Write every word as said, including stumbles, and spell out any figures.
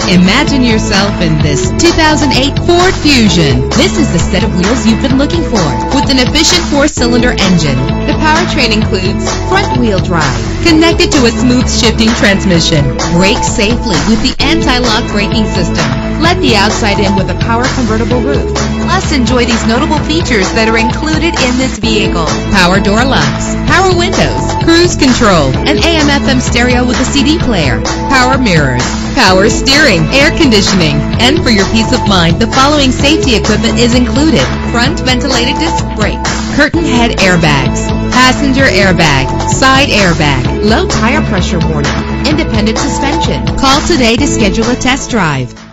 Imagine yourself in this two thousand eight Ford Fusion. This is the set of wheels you've been looking for, with an efficient four-cylinder engine. The powertrain includes front-wheel drive, connected to a smooth shifting transmission. Brake safely with the anti-lock braking system. Let the outside in with a power convertible roof. Plus, enjoy these notable features that are included in this vehicle: power door locks, power windows, cruise control, an A M F M stereo with a C D player, power mirrors, power steering, air conditioning. And for your peace of mind, the following safety equipment is included: front ventilated disc brakes, curtain head airbags, passenger airbag, side airbag, low tire pressure warning, independent suspension. Call today to schedule a test drive.